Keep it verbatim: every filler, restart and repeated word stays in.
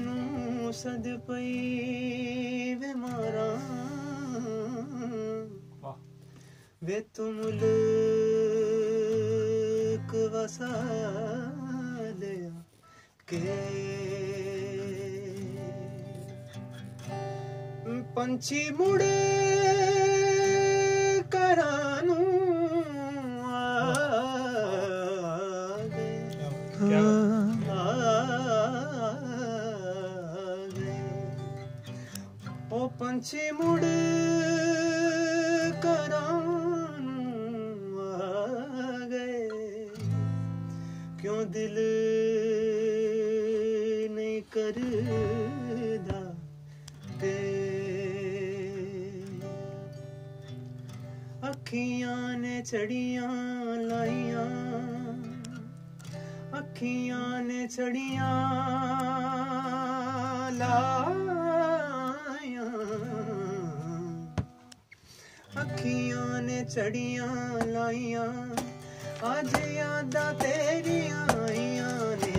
ਨੂੰ ਸਦ ਪਈ ਵੇ ਮਾਰਾਂ ਵੇ ਤੂੰ ਮੁਲਕ ਵਸਾ ਲਿਆ ਕੇ ਪੰਛੀ ਮੁੜ ਘਰਾਂ ਨੂੰ ਆ ਗਏ ਆ ਗਏ ਉਹ ਪੰਛੀ ਮੁੜ ਘਰਾਂ ਨੂੰ ਆ ਗਏ ਕਿਉਂ ਦਿਲ ਨਹੀਂ ਕਰਦਾ ਤੇ अखियां ने छड़ियां लाइयां अखियां ने छड़ियां लाइयां अखियां ने छड़ियां लाइयां आज यादां तेरियां आइयां ने